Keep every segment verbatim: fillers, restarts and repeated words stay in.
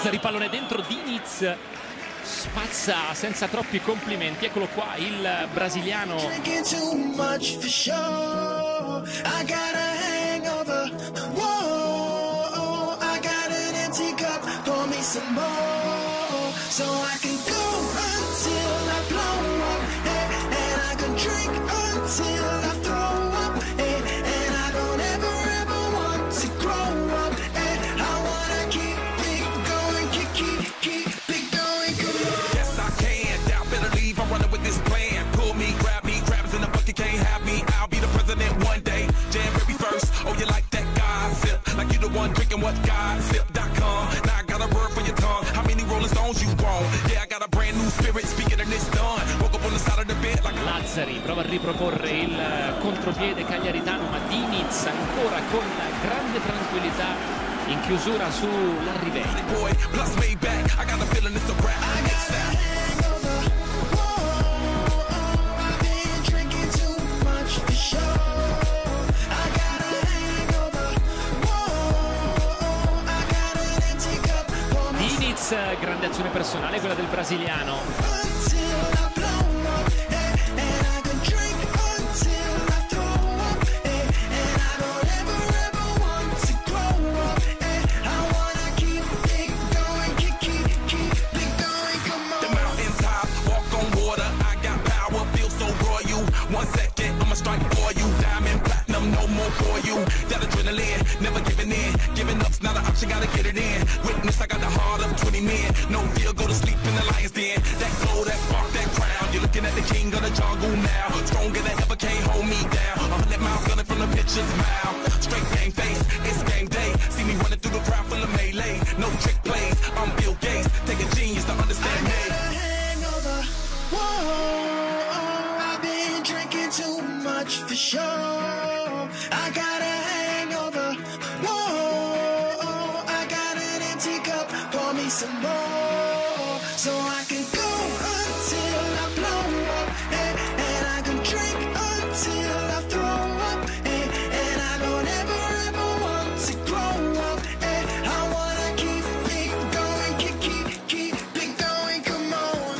Lazzari, pallone dentro, Diniz spazza senza troppi complimenti. Eccolo qua il brasiliano. What gossip dot com. Now I got a word for your tongue. How many Rolling Stones you want? Yeah, I got a brand new spirit. Speaking of this done. Woke up on the side of the bed like Lazzari prova a riproporre il contropiede cagliaritano, ma Diniz ancora con grande tranquillità in chiusura sulla Rivelli. boy. Plus Maybach. I got a feeling it's a rap. Grande azione personale quella del brasiliano. Never giving in, giving up's not an option, gotta get it in. Witness, I got the heart of twenty men. No fear, go to sleep in the lion's den. That glow, that spark, that crown. You're looking at the king of the jungle now. Stronger than ever, can't hold me down. A hundred miles gunning from the pitcher's mouth. Straight game face, it's game day. See me running through the crowd full of melee. No trick plays, I'm Bill Gates. Take a genius to understand me. I got a hangover, whoa, I've been drinking too much for sure. I got a some more, so I can go until I blow up, and, and I can drink until I throw up, and, and I don't ever ever want to grow up, and I wanna keep it going, keep, keep, keep it going, come on.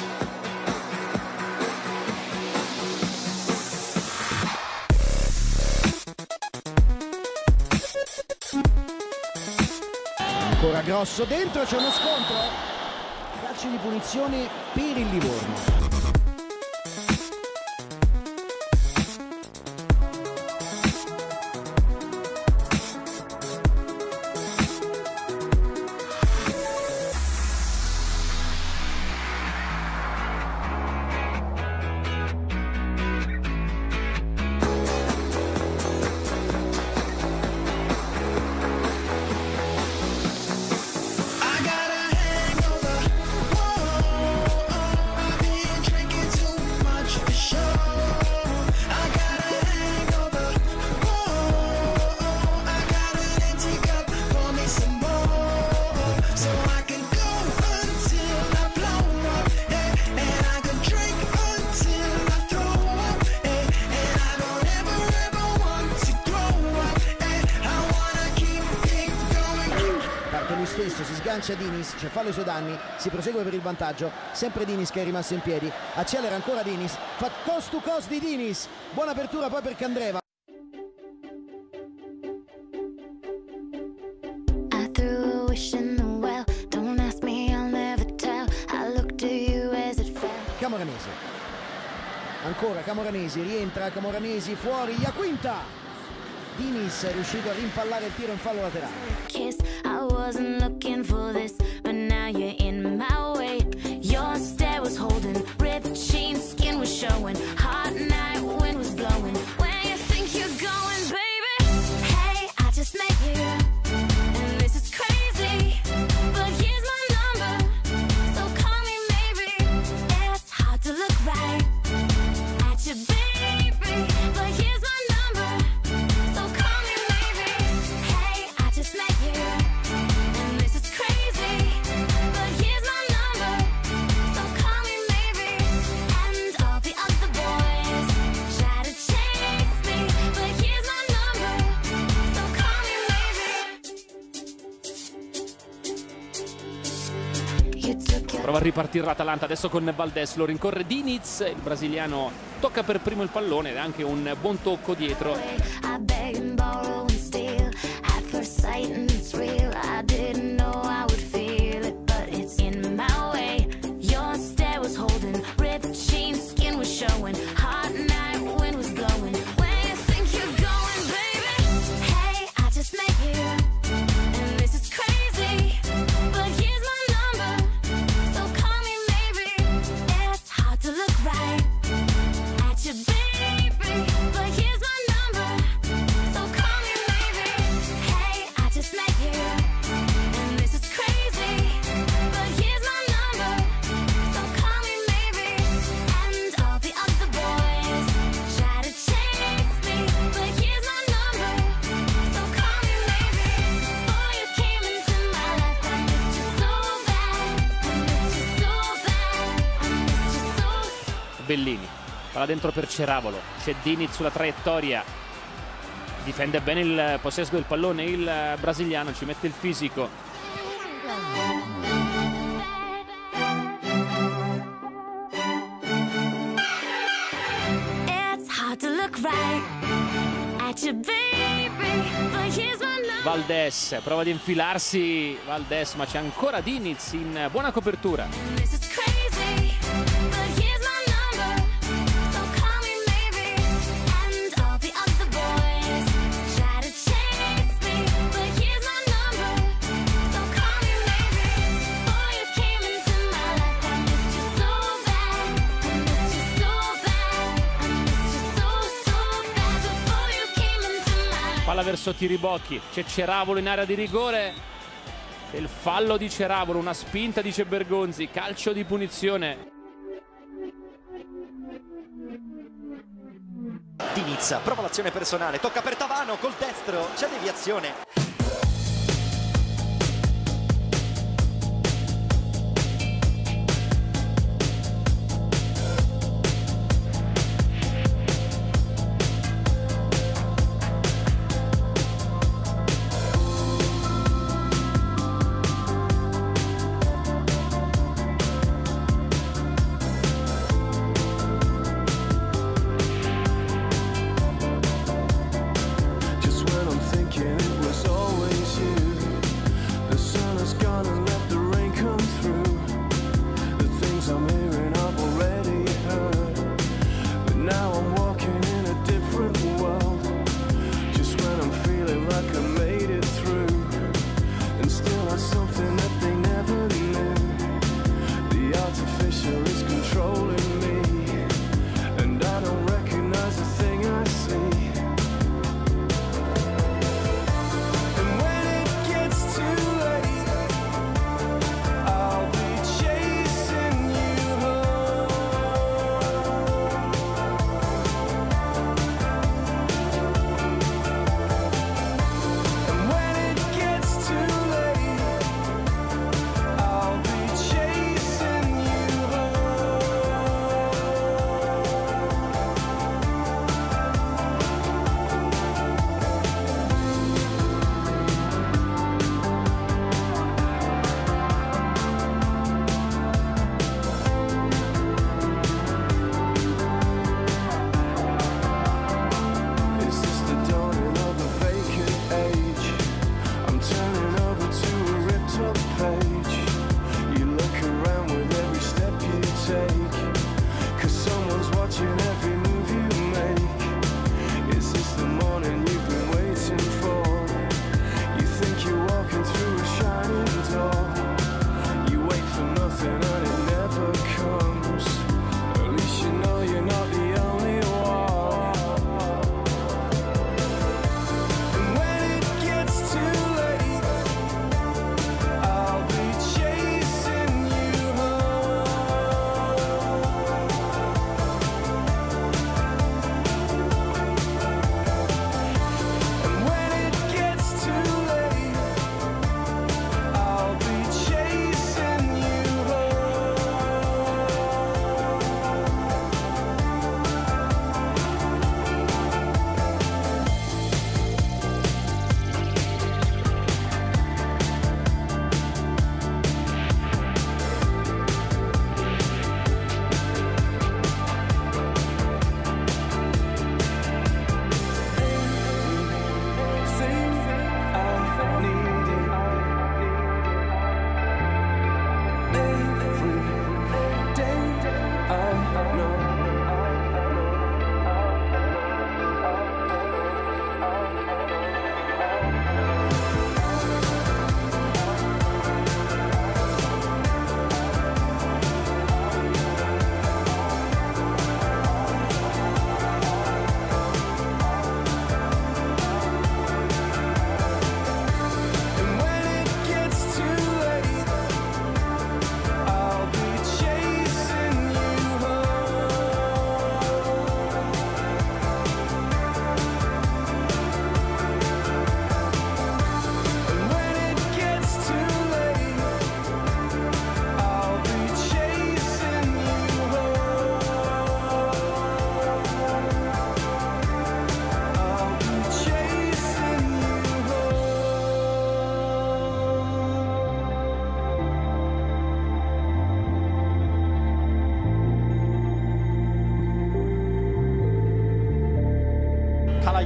Ancora Grosso dentro, c'è uno scontro, calci di punizione per il Livorno. Stesso si sgancia Diniz, c'è fallo ai suoi danni, si prosegue per il vantaggio, sempre Diniz che è rimasto in piedi, accelera ancora Diniz, fa cost to cost di Diniz, buona apertura poi per Candreva. Camoranesi, ancora Camoranesi, rientra Camoranesi, fuori, Iaquinta! Diniz è riuscito a rimpallare il tiro in fallo laterale. Kiss, I wasn't looking for this, but now you're in my way. Your stare was holding, ripped jeans, skin was showing, hot night, wind was blowing. Where you think you're going, baby? Hey, I just met you, and this is crazy, but here's my number, so call me maybe. It's hard to look right at you, baby, but here's my number. Just met you, and this is crazy, but here's my Prova a ripartire l'Atalanta adesso con Valdés, lo rincorre Diniz, il brasiliano tocca per primo il pallone ed è anche un buon tocco dietro. I beg and borrow and steal at first sight, and it's real. I didn't know I would feel it, but it's in my way. Your stare was holding, ripped jeans, skin was showing, hot night wind was blowing. Where you think you're going, baby? Hey, I just met you, and this is crazy, but here's my number, so call me maybe. It's hard to look right at you, baby, but here's my number, so call me maybe. Hey, I just met you, and this is crazy, but here's my number, so call me maybe. And all the other boys try to chase me, but here's my number, so call me maybe. Before you came into my life, I missed you so bad, I missed you so bad, I missed you so. Bellini, palla dentro per Ceravolo, c'è Diniz sulla traiettoria, difende bene il possesso del pallone il brasiliano, ci mette il fisico. It's hard to look right at you, baby, but here's my number. Valdés prova ad infilarsi, Valdés, ma c'è ancora Diniz in buona copertura. This is crazy, but here's my number, so call me maybe. And all the other boys try to chase me, but here's my number, so call me maybe. Before you came into my life, I missed you so bad, I missed you so bad, I missed you so, so bad. Before you came into my life. Palla verso Tiribocchi, c'è Ceravolo in area di rigore. Il fallo di Ceravolo, una spinta dice Bergonzi, calcio di punizione. Diniz prova l'azione personale, tocca per Tavano col destro, c'è deviazione. Just when I'm thinking it was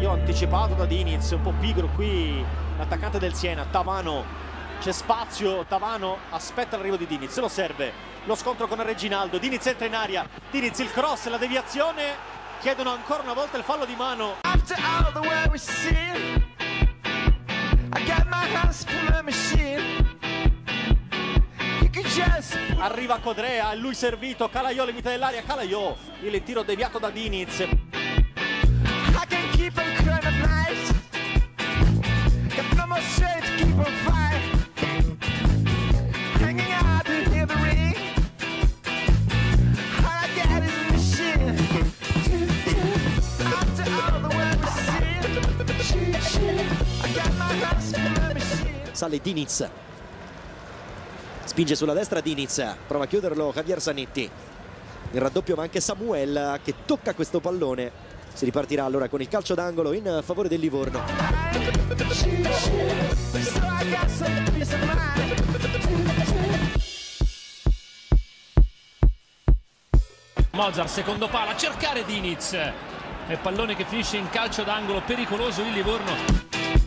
taglio anticipato da Diniz, un po' pigro qui l'attaccante del Siena. Tavano, c'è spazio, Tavano aspetta l'arrivo di Diniz, lo serve, lo scontro con Reginaldo, Diniz entra in aria, Diniz il cross, la deviazione, chiedono ancora una volta il fallo di mano. After all the way we see, I got my hands for my machine. You can just Arriva Codrea, è lui servito, Calaiò limite dell'aria, Calaiò, il tiro deviato da Diniz. I can keep on crying at night. Got no more strength to keep on fighting. Hanging out to hear the ring. All I got is a machine. After all the way we see, I got my hands for my machine. Sale Diniz, spinge sulla destra Diniz, prova a chiuderlo Javier Zanetti, il raddoppio ma anche Samuel che tocca questo pallone. Si ripartirà allora con il calcio d'angolo in favore del Livorno. So I got some peace of mind. Mozart, secondo palo, a cercare Diniz. E pallone che finisce in calcio d'angolo, pericoloso il Livorno.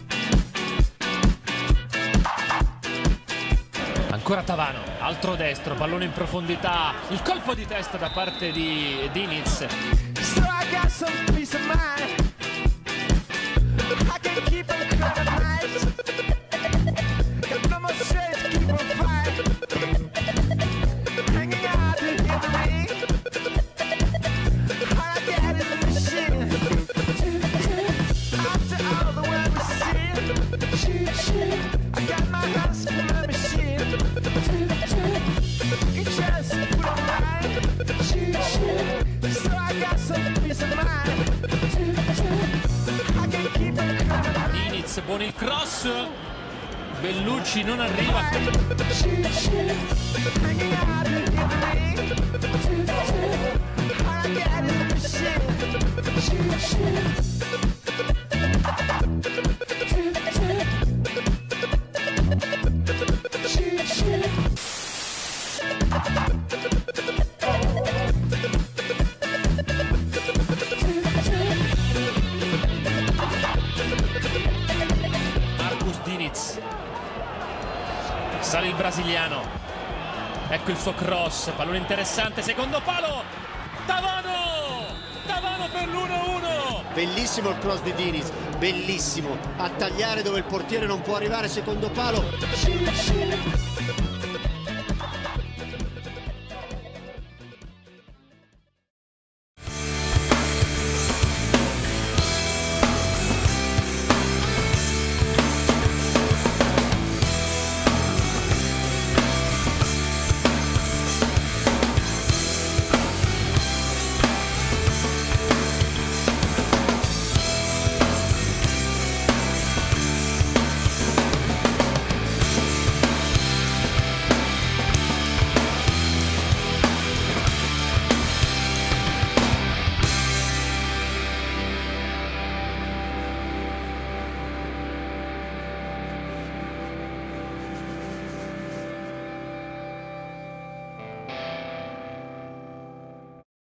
Ancora Tavano, altro destro, pallone in profondità, il colpo di testa da parte di Diniz. So I got some peace of mind. I can keep on crying at night. Got no more strength to keep on fighting. Hanging out to hear the ring. All I got is a machine. After all the way we see, I got my hands for my machine. You just put on right. So I got some peace of mind. I can keep on crying at night. Diniz, buon il cross. Bellucci non arriva. Hanging out to hear the ring. All I got is a machine. Marcus Diniz. Sale il brasiliano. Ecco il suo cross, pallone interessante, secondo palo. Tavano! Tavano per l'uno uno. Bellissimo il cross di Diniz, bellissimo, a tagliare dove il portiere non può arrivare, secondo palo.